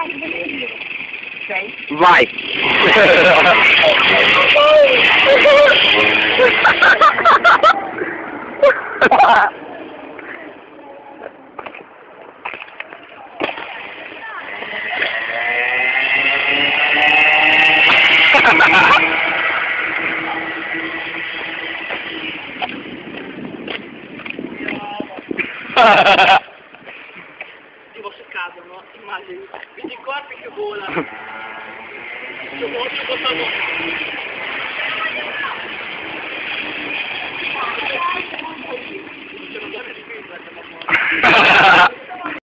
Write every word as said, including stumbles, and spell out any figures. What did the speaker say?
Vai! Tipo su caso, no? Immagini, vedi i corpi che volano. Io voglio portarlo. C'è una donna di pizza che va